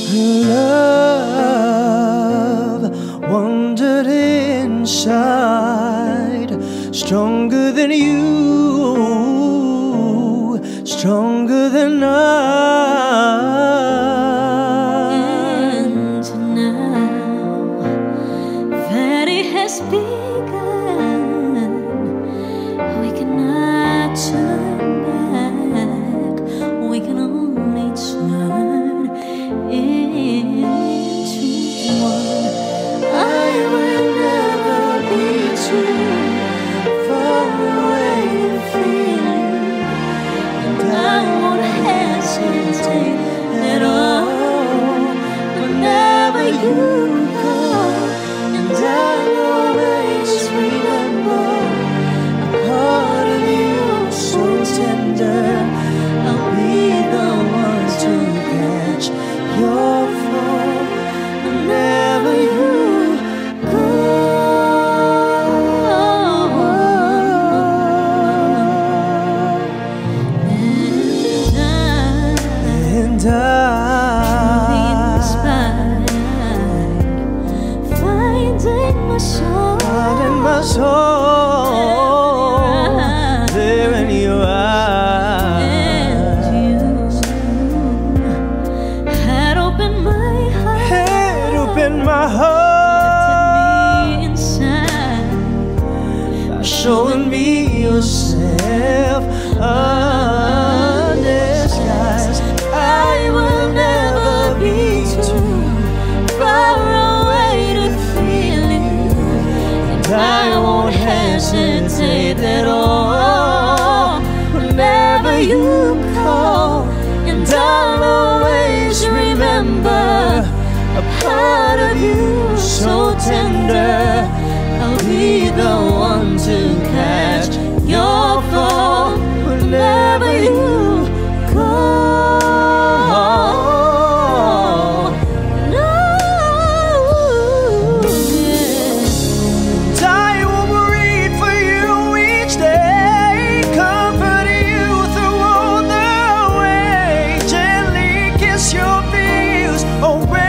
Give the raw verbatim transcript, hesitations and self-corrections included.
Love wandered inside, stronger than you, stronger than I. And now that it has begun, we cannot turn back. We can only turn into one. I will never be too far away to feel you, and I won't hesitate at all whenever you call, and I'll always remember a part of you so tender. I'll be the one to catch your fall whenever you go. And I, And truly I, inspired, finding my soul, finding my soul there in your eyes. and you had opened my heart, Head open my lifted heart, me inside, showing me yourself undisguised. I will never be too far away to feel you, and I won't hesitate at all whenever you call, and I'll always remember a part of you so tender. I'll be the one to catch your fall whenever you go. No, And I will read for you each day, comfort you through all the way, gently kiss your fears away.